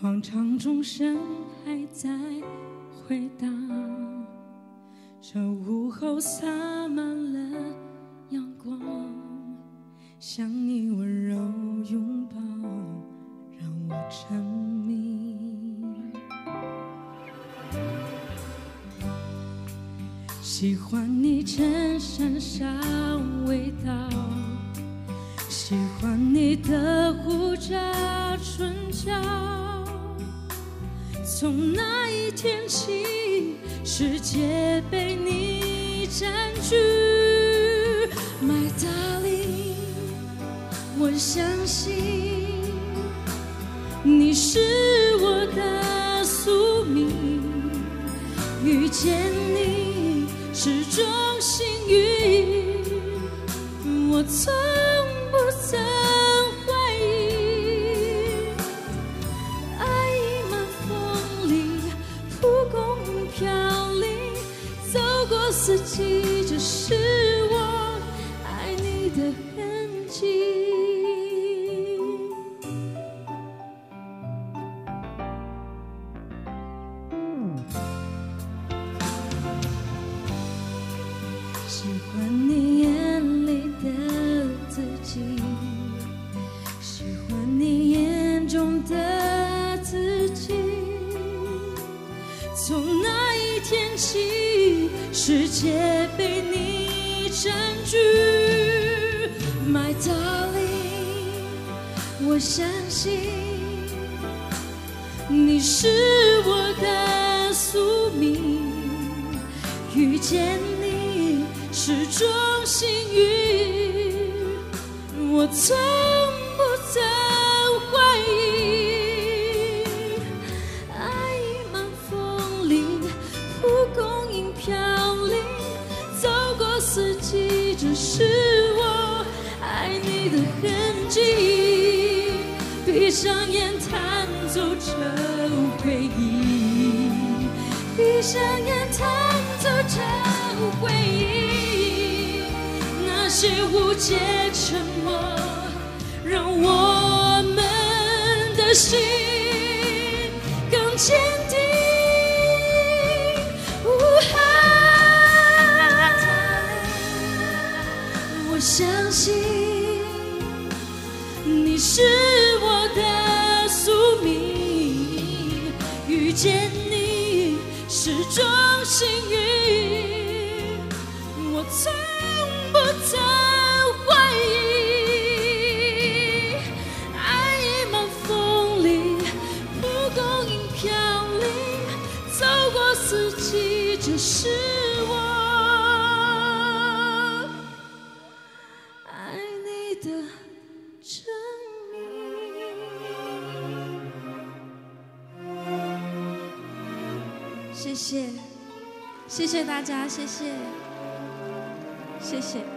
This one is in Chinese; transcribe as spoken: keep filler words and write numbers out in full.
广场钟声还在回荡，这午后洒满了阳光，像你温柔拥抱，让我沉迷。喜欢你衬衫上味道，喜欢你的胡渣唇角。从那一天起，世界被你占据。My darling， 我相信你是我的宿命，遇见你是种幸运，我从不曾怀疑。爱已满风里，蒲公英飘零，走过四季，这是我爱你的痕迹。喜欢你眼里的自己，喜欢你眼中的自己。从那一天起，世界被你占据。My darling， 我相信你是我的宿命，遇见你是种幸运，我从不曾怀疑。爱已满风里，蒲公英飘零，走过四季，这是我爱你的痕迹。闭上眼弹奏着回忆，闭上眼弹奏着回忆，那些无解沉默，让我们的心更坚定。我相信你是我的宿命，遇见你是种幸运，我从不曾怀疑。爱已满风里，蒲公英飘零，走过四季，这是我爱你的证明。谢谢，谢谢大家，谢谢，谢谢。